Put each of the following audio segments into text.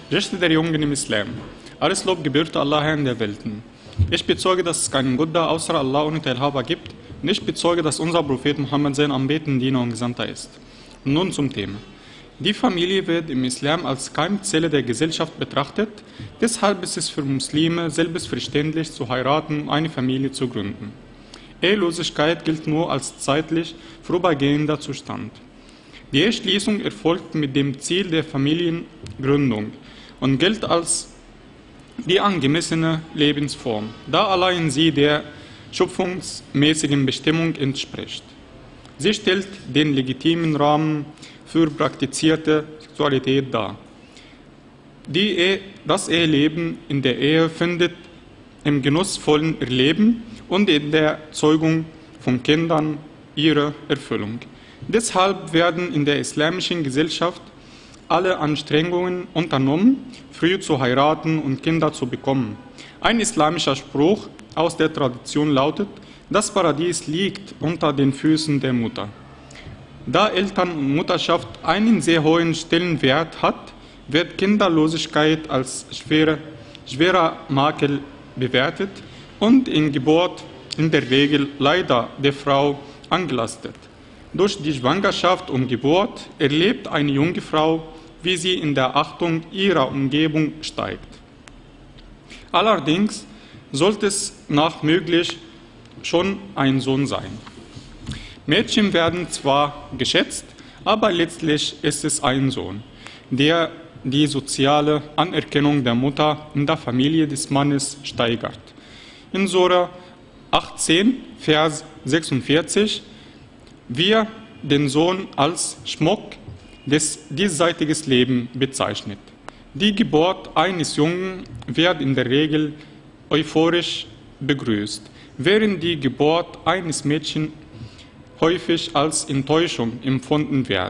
Rechte der Jungen im Islam. Alles Lob gebührt Allah, Herrn der Welten. Ich bezeuge, dass es keinen Gott da außer Allah ohne Teilhaber gibt. Und ich bezeuge, dass unser Prophet Muhammad sein Anbeten, Diener und Gesandter ist. Und nun zum Thema. Die Familie wird im Islam als Keimzelle der Gesellschaft betrachtet. Deshalb ist es für Muslime selbstverständlich zu heiraten und eine Familie zu gründen. Ehelosigkeit gilt nur als zeitlich vorübergehender Zustand. Die Eheschließung erfolgt mit dem Ziel der Familiengründung und gilt als die angemessene Lebensform, da allein sie der schöpfungsmäßigen Bestimmung entspricht. Sie stellt den legitimen Rahmen für praktizierte Sexualität dar. Das Eheleben in der Ehe findet im genussvollen Erleben und in der Zeugung von Kindern ihre Erfüllung. Deshalb werden in der islamischen Gesellschaft alle Anstrengungen unternommen, früh zu heiraten und Kinder zu bekommen. Ein islamischer Spruch aus der Tradition lautet: Das Paradies liegt unter den Füßen der Mutter. Da Eltern- und Mutterschaft einen sehr hohen Stellenwert hat, wird Kinderlosigkeit als schwerer Makel bewertet und in Geburt in der Regel leider der Frau angelastet. Durch die Schwangerschaft und Geburt erlebt eine junge Frau, wie sie in der Achtung ihrer Umgebung steigt. Allerdings sollte es nach möglich schon ein Sohn sein. Mädchen werden zwar geschätzt, aber letztlich ist es ein Sohn, der die soziale Anerkennung der Mutter in der Familie des Mannes steigert. In Sura 18, Vers 46, wir den Sohn als Schmuck des diesseitigen Lebens bezeichnet. Die Geburt eines Jungen wird in der Regel euphorisch begrüßt, während die Geburt eines Mädchens häufig als Enttäuschung empfunden wird.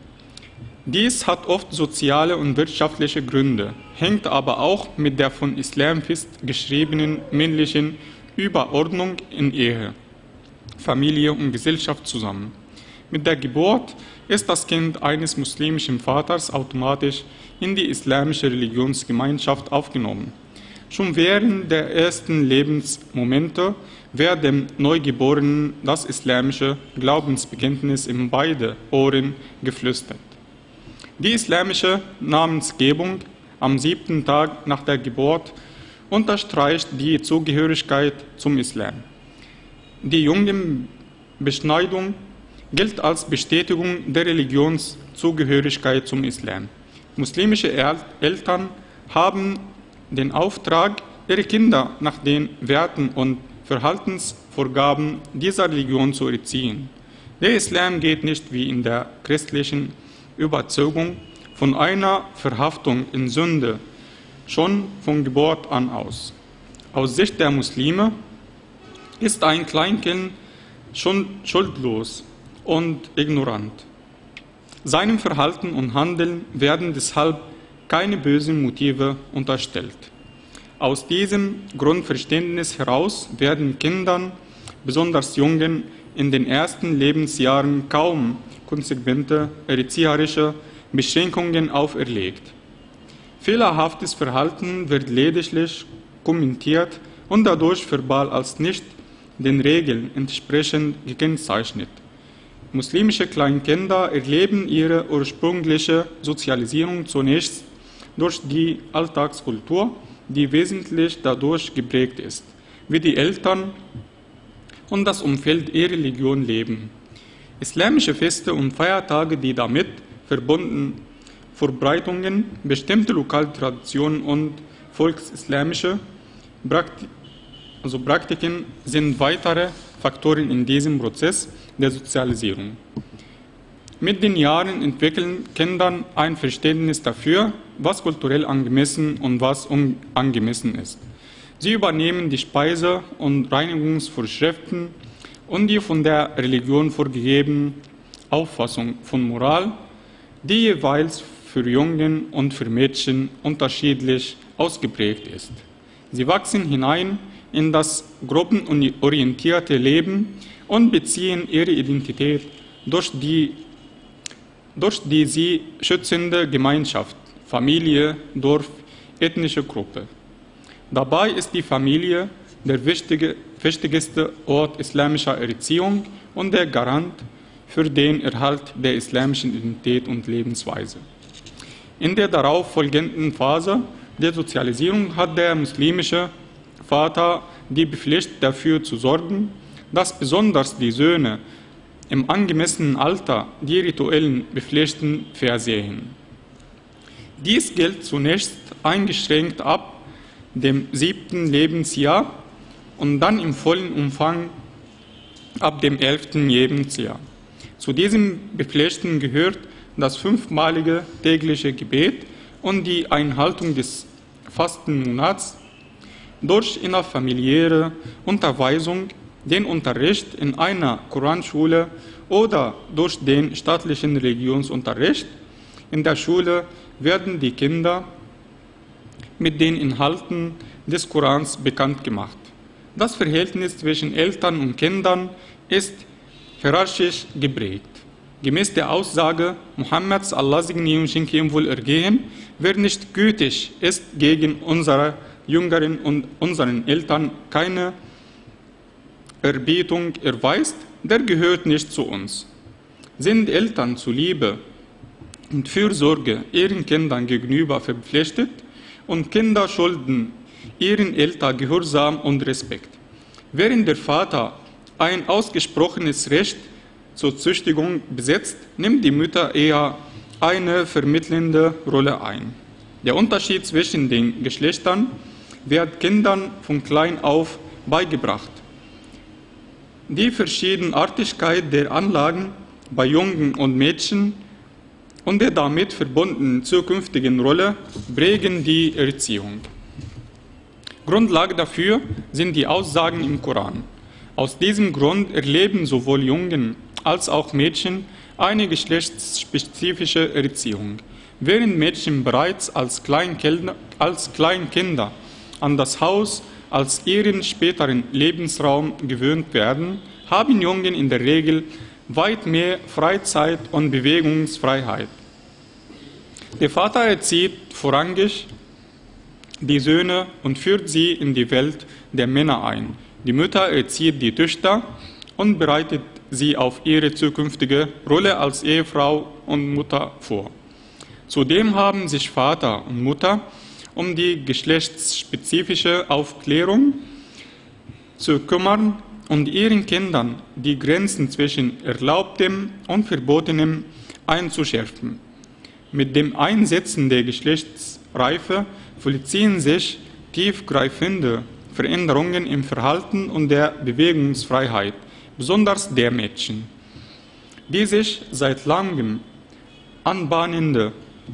Dies hat oft soziale und wirtschaftliche Gründe, hängt aber auch mit der von Islam festgeschriebenen männlichen Überordnung in Ehe, Familie und Gesellschaft zusammen. Mit der Geburt ist das Kind eines muslimischen Vaters automatisch in die islamische Religionsgemeinschaft aufgenommen. Schon während der ersten Lebensmomente wird dem Neugeborenen das islamische Glaubensbekenntnis in beide Ohren geflüstert. Die islamische Namensgebung am 7. Tag nach der Geburt unterstreicht die Zugehörigkeit zum Islam. Die Jungenbeschneidung gilt als Bestätigung der Religionszugehörigkeit zum Islam. Muslimische Eltern haben den Auftrag, ihre Kinder nach den Werten und Verhaltensvorgaben dieser Religion zu erziehen. Der Islam geht nicht wie in der christlichen Überzeugung von einer Verhaftung in Sünde schon von Geburt an aus. Aus Sicht der Muslime ist ein Kleinkind schon schuldlos und ignorant. Seinem Verhalten und Handeln werden deshalb keine bösen Motive unterstellt. Aus diesem Grundverständnis heraus werden Kindern, besonders Jungen, in den ersten Lebensjahren kaum konsequente erzieherische Beschränkungen auferlegt. Fehlerhaftes Verhalten wird lediglich kommentiert und dadurch verbal als nicht den Regeln entsprechend gekennzeichnet. Muslimische Kleinkinder erleben ihre ursprüngliche Sozialisierung zunächst durch die Alltagskultur, die wesentlich dadurch geprägt ist, wie die Eltern und das Umfeld ihrer Religion leben. Islamische Feste und Feiertage, die damit verbunden Verbreitungen, bestimmte lokale Traditionen und volksislamische Praktiken sind weitere Faktoren in diesem Prozess der Sozialisierung. Mit den Jahren entwickeln Kinder ein Verständnis dafür, was kulturell angemessen und was unangemessen ist. Sie übernehmen die Speise- und Reinigungsvorschriften und die von der Religion vorgegebene Auffassung von Moral, die jeweils für Jungen und für Mädchen unterschiedlich ausgeprägt ist. Sie wachsen hinein in das gruppenorientierte Leben und beziehen ihre Identität durch die sie schützende Gemeinschaft Familie, Dorf, ethnische Gruppe. Dabei ist die Familie der wichtigste Ort islamischer Erziehung und der Garant für den Erhalt der islamischen Identität und Lebensweise. In der darauf folgenden Phase der Sozialisierung hat der muslimische Vater die Pflicht dafür zu sorgen, dass besonders die Söhne im angemessenen Alter die rituellen Pflichten versehen. Dies gilt zunächst eingeschränkt ab dem 7. Lebensjahr und dann im vollen Umfang ab dem 11. Lebensjahr. Zu diesen Pflichten gehört das 5-malige tägliche Gebet und die Einhaltung des Fastenmonats durch innerfamiliäre Unterweisung, den Unterricht in einer Koranschule oder durch den staatlichen Religionsunterricht. In der Schule werden die Kinder mit den Inhalten des Korans bekannt gemacht. Das Verhältnis zwischen Eltern und Kindern ist hierarchisch geprägt. Gemäß der Aussage Mohammeds, Allah segne und schenke ihm Wohlergehen, wer nicht gütig ist gegen unsere Jüngeren und unseren Eltern keine Erbietung erweist, der gehört nicht zu uns. Sind Eltern zu Liebe und Fürsorge ihren Kindern gegenüber verpflichtet und Kinder schulden ihren Eltern Gehorsam und Respekt. Während der Vater ein ausgesprochenes Recht zur Züchtigung besitzt, nimmt die Mutter eher eine vermittelnde Rolle ein. Der Unterschied zwischen den Geschlechtern wird Kindern von klein auf beigebracht. Die Verschiedenartigkeit der Anlagen bei Jungen und Mädchen und der damit verbundenen zukünftigen Rolle prägen die Erziehung. Grundlage dafür sind die Aussagen im Koran. Aus diesem Grund erleben sowohl Jungen als auch Mädchen eine geschlechtsspezifische Erziehung. Während Mädchen bereits als Kleinkinder an das Haus als ihren späteren Lebensraum gewöhnt werden, haben Jungen in der Regel weit mehr Freizeit und Bewegungsfreiheit. Der Vater erzieht vorrangig die Söhne und führt sie in die Welt der Männer ein. Die Mutter erzieht die Töchter und bereitet sie auf ihre zukünftige Rolle als Ehefrau und Mutter vor. Zudem haben sich Vater und Mutter um die geschlechtsspezifische Aufklärung zu kümmern und ihren Kindern die Grenzen zwischen Erlaubtem und Verbotenem einzuschärfen. Mit dem Einsetzen der Geschlechtsreife vollziehen sich tiefgreifende Veränderungen im Verhalten und der Bewegungsfreiheit, besonders der Mädchen. Die sich seit langem anbahnende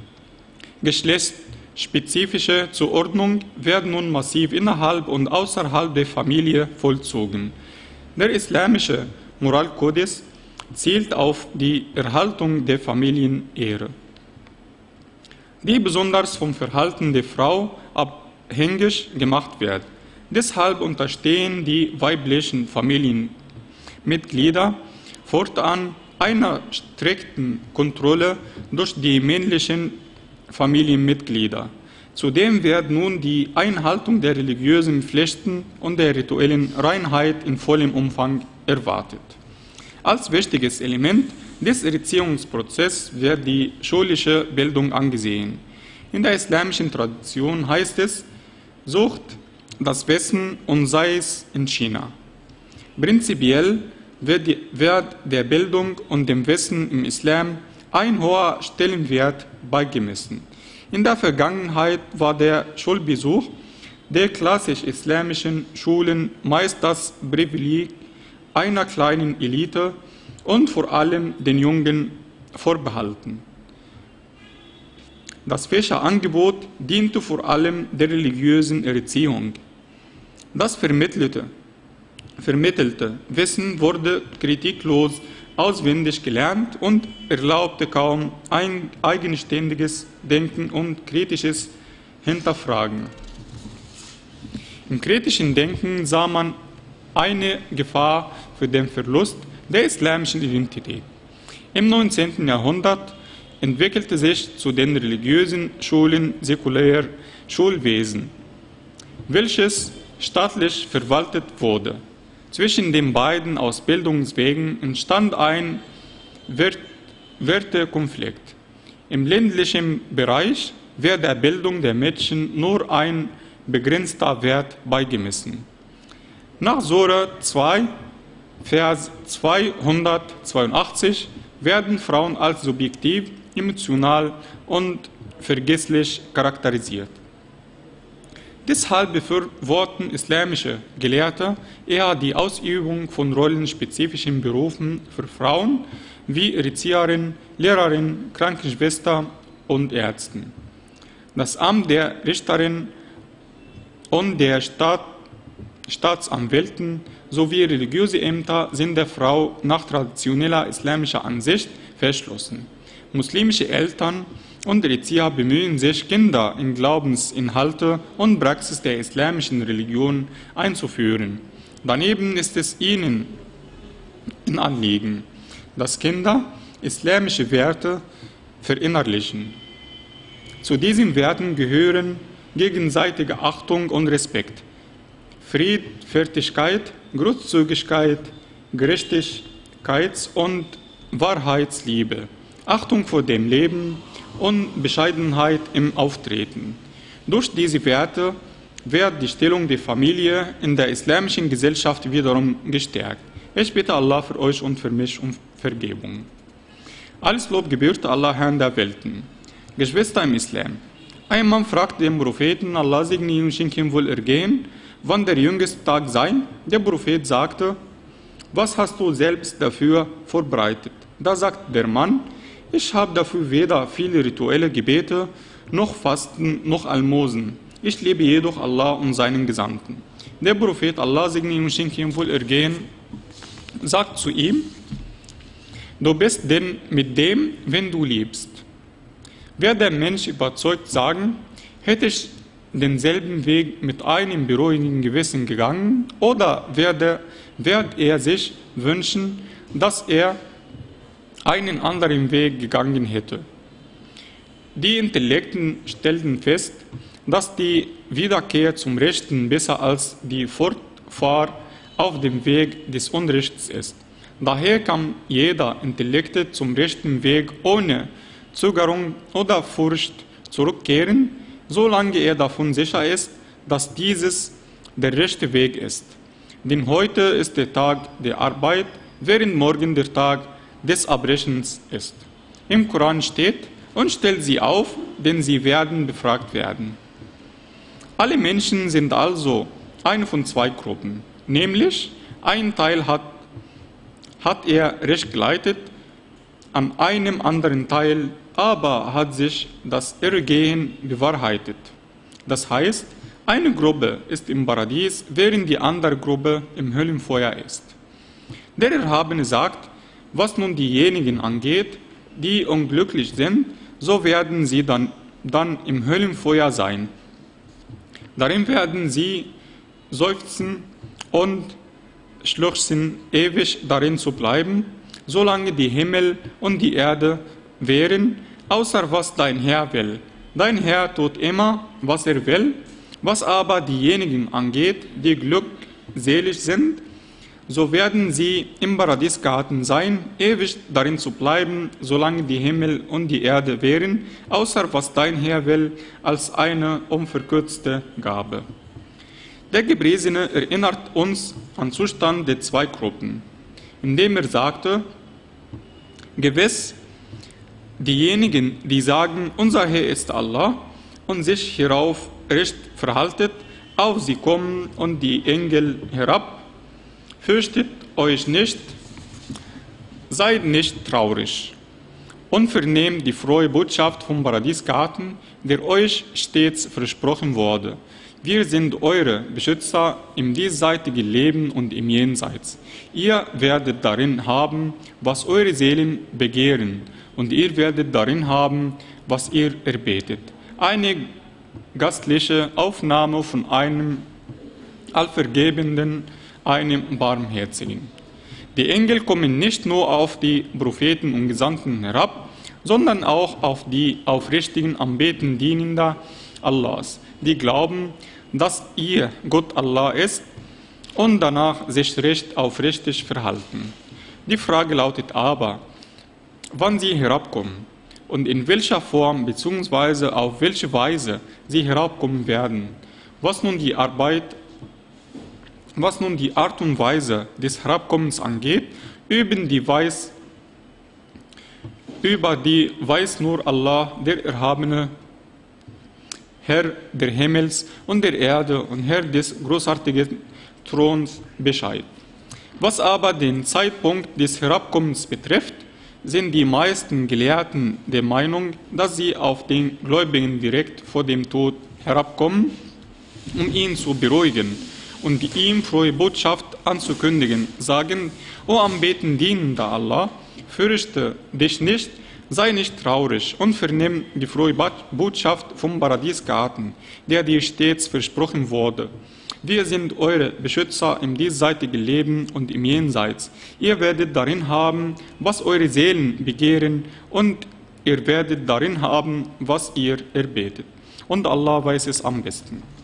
geschlechtsspezifische Zuordnung werden nun massiv innerhalb und außerhalb der Familie vollzogen. Der islamische Moralkodex zielt auf die Erhaltung der Familienehre, die besonders vom Verhalten der Frau abhängig gemacht wird. Deshalb unterstehen die weiblichen Familienmitglieder fortan einer strikten Kontrolle durch die männlichen Familienmitglieder. Zudem wird nun die Einhaltung der religiösen Pflichten und der rituellen Reinheit in vollem Umfang erwartet. Als wichtiges Element des Erziehungsprozesses wird die schulische Bildung angesehen. In der islamischen Tradition heißt es, sucht das Wissen und sei es in China. Prinzipiell wird der Bildung und dem Wissen im Islam ein hoher Stellenwert beigemessen. In der Vergangenheit war der Schulbesuch der klassisch islamischen Schulen meist das Privileg einer kleinen Elite und vor allem den Jungen vorbehalten. Das Fächerangebot diente vor allem der religiösen Erziehung. Das vermittelte Wissen wurde kritiklos auswendig gelernt und erlaubte kaum ein eigenständiges Denken und kritisches Hinterfragen. Im kritischen Denken sah man eine Gefahr für den Verlust der islamischen Identität. Im 19. Jahrhundert entwickelte sich zu den religiösen Schulen säkulär Schulwesen, welches staatlich verwaltet wurde. Zwischen den beiden Ausbildungswegen entstand ein Wertekonflikt. Im ländlichen Bereich wird der Bildung der Mädchen nur ein begrenzter Wert beigemessen. Nach Sura 2, Vers 282 werden Frauen als subjektiv, emotional und vergesslich charakterisiert. Deshalb befürworten islamische Gelehrte eher die Ausübung von rollenspezifischen Berufen für Frauen wie Erzieherin, Lehrerin, Krankenschwester und Ärzten. Das Amt der Richterin und der Staatsanwältin sowie religiöse Ämter sind der Frau nach traditioneller islamischer Ansicht verschlossen. Muslimische Eltern und Erzieher bemühen sich, Kinder in Glaubensinhalte und Praxis der islamischen Religion einzuführen. Daneben ist es ihnen ein Anliegen, dass Kinder islamische Werte verinnerlichen. Zu diesen Werten gehören gegenseitige Achtung und Respekt, Friedfertigkeit, Großzügigkeit, Gerechtigkeit und Wahrheitsliebe, Achtung vor dem Leben und Bescheidenheit im Auftreten. Durch diese Werte wird die Stellung der Familie in der islamischen Gesellschaft wiederum gestärkt. Ich bitte Allah für euch und für mich um Vergebung. Alles Lob gebührt Allah, Herrn der Welten. Geschwister im Islam. Ein Mann fragt den Propheten, Allah segne ihn und schenke ihm wohl Ergehen, wann der jüngste Tag sei. Der Prophet sagte, was hast du selbst dafür vorbereitet? Da sagt der Mann, ich habe dafür weder viele rituelle Gebete, noch Fasten, noch Almosen. Ich liebe jedoch Allah und seinen Gesandten. Der Prophet, Allah segne ihn und schenke ihm wohl Ergehen, sagt zu ihm, du bist denn mit dem, wenn du liebst. Wird der Mensch überzeugt sagen, hätte ich denselben Weg mit einem beruhigenden Gewissen gegangen, oder wird er sich wünschen, dass er einen anderen Weg gegangen hätte? Die Intellekten stellten fest, dass die Wiederkehr zum Rechten besser als die Fortfahrt auf dem Weg des Unrechts ist. Daher kann jeder Intellekte zum rechten Weg ohne Zögerung oder Furcht zurückkehren, solange er davon sicher ist, dass dieses der rechte Weg ist. Denn heute ist der Tag der Arbeit, während morgen der Tag des Abbrechens ist. Im Koran steht, und stellt sie auf, denn sie werden befragt werden. Alle Menschen sind also eine von zwei Gruppen, nämlich ein Teil hat er recht geleitet, an einem anderen Teil aber hat sich das Irrgehen bewahrheitet. Das heißt, eine Gruppe ist im Paradies, während die andere Gruppe im Höllenfeuer ist. Der Erhabene sagt, was nun diejenigen angeht, die unglücklich sind, so werden sie dann im Höllenfeuer sein. Darin werden sie seufzen und schluchzen, ewig darin zu bleiben, solange die Himmel und die Erde wären, außer was dein Herr will. Dein Herr tut immer, was er will. Was aber diejenigen angeht, die glückselig sind, so werden sie im Paradiesgarten sein, ewig darin zu bleiben, solange die Himmel und die Erde wären, außer was dein Herr will, als eine unverkürzte Gabe. Der Gepriesene erinnert uns an den Zustand der zwei Gruppen, indem er sagte, gewiss, diejenigen, die sagen, unser Herr ist Allah und sich hierauf recht verhaltet, auf sie kommen und die Engel herab, fürchtet euch nicht, seid nicht traurig und vernehmt die frohe Botschaft vom Paradiesgarten, der euch stets versprochen wurde. Wir sind eure Beschützer im diesseitigen Leben und im Jenseits. Ihr werdet darin haben, was eure Seelen begehren, und ihr werdet darin haben, was ihr erbetet. Eine gastliche Aufnahme von einem Allvergebenden, einem Barmherzigen. Die Engel kommen nicht nur auf die Propheten und Gesandten herab, sondern auch auf die aufrichtigen Anbetenden Allahs, die glauben, dass ihr Gott Allah ist und danach sich recht aufrichtig verhalten. Die Frage lautet aber, wann sie herabkommen und in welcher Form bzw. auf welche Weise sie herabkommen werden. Was nun die Art und Weise des Herabkommens angeht, über die weiß nur Allah, der erhabene Herr der Himmels und der Erde und Herr des großartigen Throns Bescheid. Was aber den Zeitpunkt des Herabkommens betrifft, sind die meisten Gelehrten der Meinung, dass sie auf den Gläubigen direkt vor dem Tod herabkommen, um ihn zu beruhigen und ihm frohe Botschaft anzukündigen, sagen: O Anbeten dienender Allah, fürchte dich nicht, sei nicht traurig und vernimm die frohe Botschaft vom Paradiesgarten, der dir stets versprochen wurde. Wir sind eure Beschützer im diesseitigen Leben und im Jenseits. Ihr werdet darin haben, was eure Seelen begehren, und ihr werdet darin haben, was ihr erbetet. Und Allah weiß es am besten.